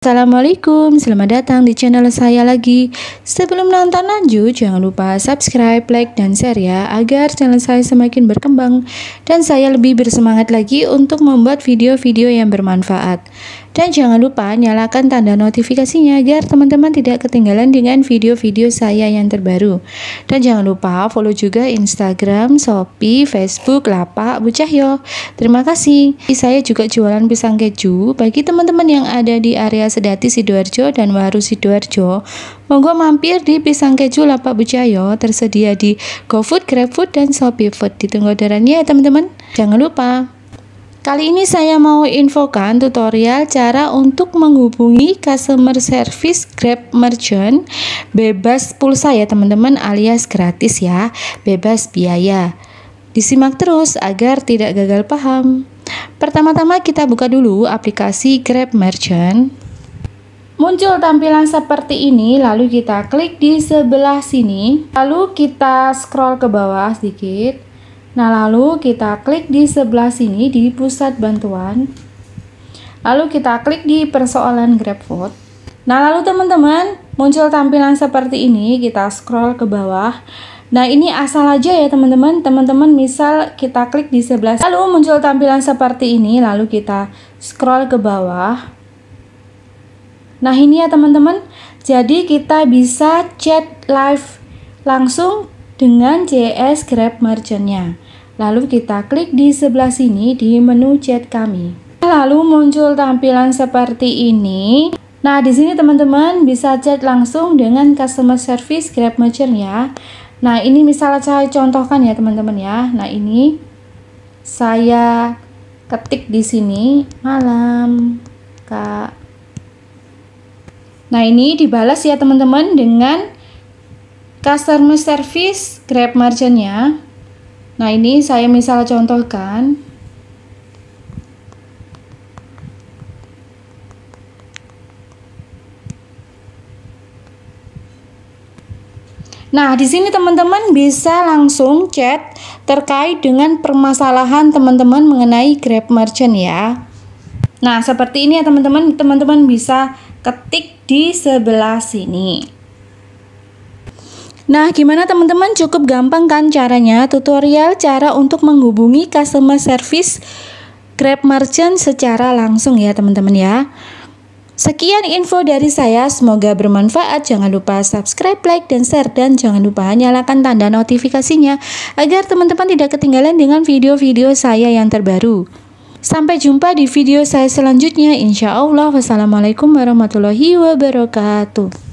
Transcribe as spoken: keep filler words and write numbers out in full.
Assalamualaikum, selamat datang di channel saya lagi. Sebelum nonton lanjut, jangan lupa subscribe, like, dan share ya, agar channel saya semakin berkembang dan saya lebih bersemangat lagi untuk membuat video-video yang bermanfaat. Dan jangan lupa nyalakan tanda notifikasinya agar teman-teman tidak ketinggalan dengan video-video saya yang terbaru. Dan jangan lupa follow juga Instagram, Shopee, Facebook, Lapak, Bu Cahyo. Terima kasih. Saya juga jualan pisang keju bagi teman-teman yang ada di area Sedati Sidoarjo dan Waru Sidoarjo. Monggo mampir di Pisang Keju Lapak Bu Cahyo, tersedia di GoFood, GrabFood, dan Shopee Food. Ditunggu orderannya ya teman-teman. Jangan lupa. Kali ini saya mau infokan tutorial cara untuk menghubungi customer service Grab Merchant bebas pulsa ya teman-teman, alias gratis ya, bebas biaya. Disimak terus agar tidak gagal paham. Pertama-tama kita buka dulu aplikasi Grab Merchant. Muncul tampilan seperti ini, lalu kita klik di sebelah sini, lalu kita scroll ke bawah sedikit. Nah, lalu kita klik di sebelah sini di pusat bantuan. Lalu kita klik di persoalan GrabFood. Nah, lalu teman-teman, muncul tampilan seperti ini, kita scroll ke bawah. Nah, ini asal aja ya teman-teman. Teman-teman misal kita klik di sebelah, lalu muncul tampilan seperti ini, lalu kita scroll ke bawah. Nah, ini ya teman-teman. Jadi kita bisa chat live langsung dengan J S Grab Merchant-nya. Lalu kita klik di sebelah sini di menu chat kami. Lalu muncul tampilan seperti ini. Nah, di sini teman-teman bisa chat langsung dengan customer service Grab Merchant ya. Nah, ini misalnya saya contohkan ya teman-teman ya. Nah, ini saya ketik di sini, malam, Kak. Nah, ini dibalas ya teman-teman dengan customer service Grab Merchant-nya. Nah, ini saya misal contohkan. Nah, di sini teman-teman bisa langsung chat terkait dengan permasalahan teman-teman mengenai Grab Merchant ya. Nah, seperti ini ya teman-teman. Teman-teman bisa ketik di sebelah sini. Nah, gimana teman-teman? Cukup gampang kan caranya? Tutorial cara untuk menghubungi customer service Grab Merchant secara langsung ya teman-teman ya. Sekian info dari saya, semoga bermanfaat. Jangan lupa subscribe, like, dan share. Dan jangan lupa nyalakan tanda notifikasinya agar teman-teman tidak ketinggalan dengan video-video saya yang terbaru. Sampai jumpa di video saya selanjutnya, insya Allah. Wassalamualaikum warahmatullahi wabarakatuh.